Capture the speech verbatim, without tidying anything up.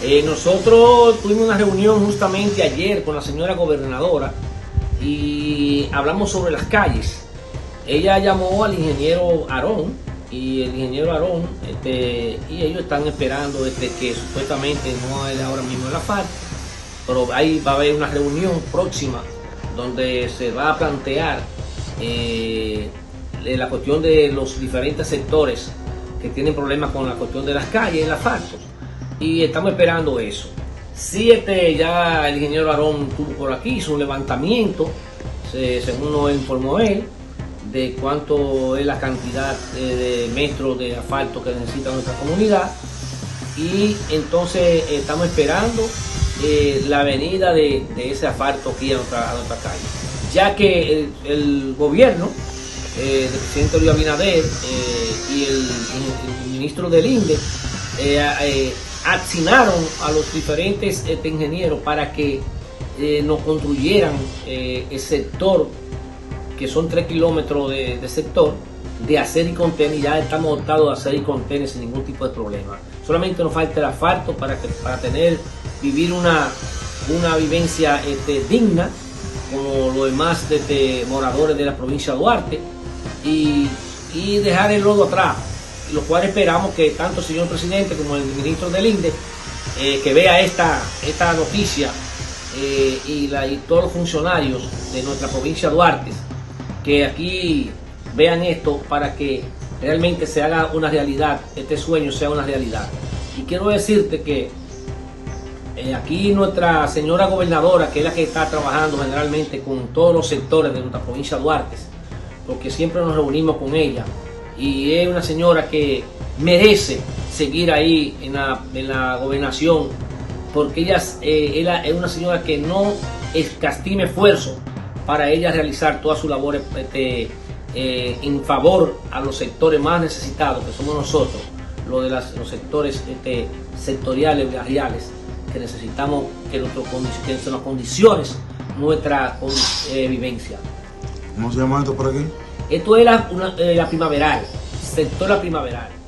Eh, nosotros tuvimos una reunión justamente ayer con la señora gobernadora y hablamos sobre las calles. Ella llamó al ingeniero Aarón y el ingeniero Aarón este, y ellos están esperando este, que supuestamente no hay ahora mismo el asfalto, pero ahí va a haber una reunión próxima donde se va a plantear eh, la cuestión de los diferentes sectores que tienen problemas con la cuestión de las calles, el asfalto, y estamos esperando eso. Sí, este, ya el ingeniero Aarón estuvo por aquí, hizo un levantamiento, se, según nos informó él, de cuánto es la cantidad de, de metros de asfalto que necesita nuestra comunidad, y entonces eh, estamos esperando eh, la venida de, de ese asfalto aquí a nuestra, a nuestra calle, ya que el, el gobierno eh, del presidente Luis Abinader eh, y el, el, el ministro del INDE eh, eh, asignaron a los diferentes este, ingenieros para que eh, nos construyeran eh, el sector, que son tres kilómetros de, de sector, de hacer y contener. Ya estamos dotados de hacer y contener sin ningún tipo de problema. Solamente nos falta el asfalto para, que, para tener, vivir una, una vivencia este, digna, como los demás este, moradores de la provincia de Duarte, y, y dejar el lodo atrás. Lo cual esperamos que tanto el señor presidente como el ministro del INDE eh, que vea esta, esta noticia eh, y, la, y todos los funcionarios de nuestra provincia de Duarte, que aquí vean esto para que realmente se haga una realidad, este sueño sea una realidad. Y quiero decirte que eh, aquí nuestra señora gobernadora, que es la que está trabajando generalmente con todos los sectores de nuestra provincia de Duarte, porque siempre nos reunimos con ella, y es una señora que merece seguir ahí en la, en la gobernación, porque ella, eh, ella es una señora que no escatima esfuerzo para ella realizar todas sus labores este, eh, en favor a los sectores más necesitados, que somos nosotros, los de las, los sectores este, sectoriales, barriales, que necesitamos que, nuestro, que se nos condiciones nuestra eh, vivencia. ¿Cómo se llama esto por aquí? Esto es la, una, eh, la primaveral, sector la primaveral.